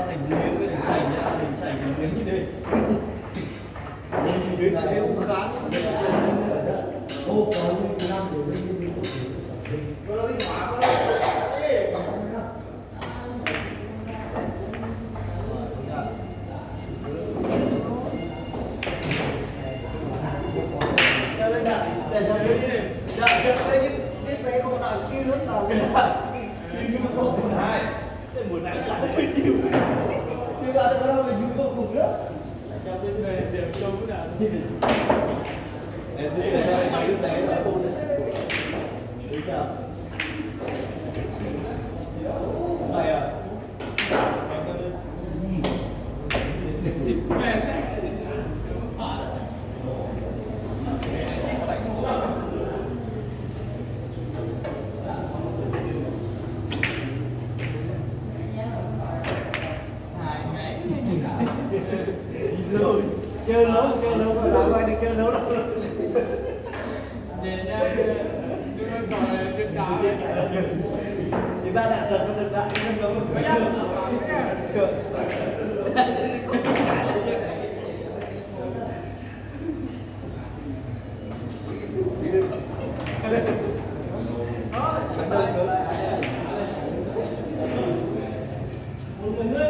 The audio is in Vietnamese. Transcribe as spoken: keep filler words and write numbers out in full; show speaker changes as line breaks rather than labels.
thành miếng cái thành sành nhá, thành sành thành miếng như đây. Mình đến là cái u khán. Ô, có những năm rồi mình đi đi. Có nó đi hóa có. Để cho cái này, dạ cho cái cái cái bé con nào kia nước nào cái nào, nhưng mà không một hai, cái một nãy là hơi chịu, nhưng mà nó đâu là dùng vô cùng nữa, cho cái này đều đâu cũng nào, em thấy cái này mấy cái này là cùng đấy, được chưa? Này à? Rồi chơi lớn chơi lớn rồi làm ai được chơi lớn đâu
Nhìn nha, cái con trò này xuyên cá đấy.
Chúng ta đã lần nó được đại cái lớn rồi.
Bây giờ,
Một người